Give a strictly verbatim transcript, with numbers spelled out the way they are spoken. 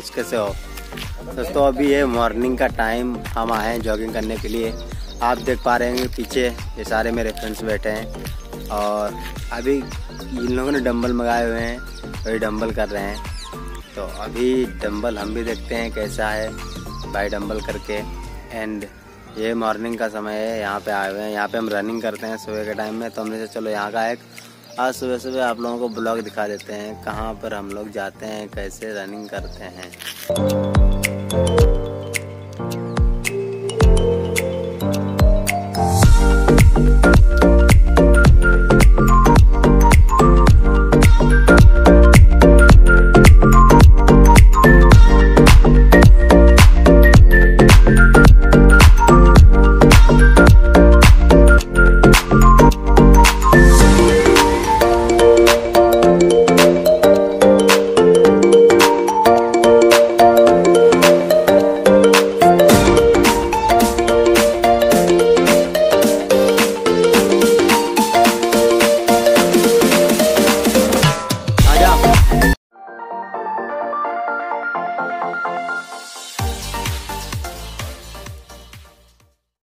Fresh कैसे हो दोस्तों। अभी है मॉर्निंग का टाइम, हम आए हैं जॉगिंग करने के लिए। आप देख पा रहे हैं पीछे ये सारे मेरे फ्रेंड्स बैठे हैं और अभी इन लोगों ने डंबल मंगाए हुए हैं, वही डंबल कर रहे हैं। तो अभी डंबल हम भी देखते हैं कैसा है भाई डंबल करके। एंड ये मॉर्निंग का समय है, यहाँ पे आए हुए हैं। यहाँ पे हम रनिंग करते हैं सुबह के टाइम में। तो हमने से चलो यहाँ का एक आज सुबह सुबह आप लोगों को ब्लॉग दिखा देते हैं, कहाँ पर हम लोग जाते हैं, कैसे रनिंग करते हैं।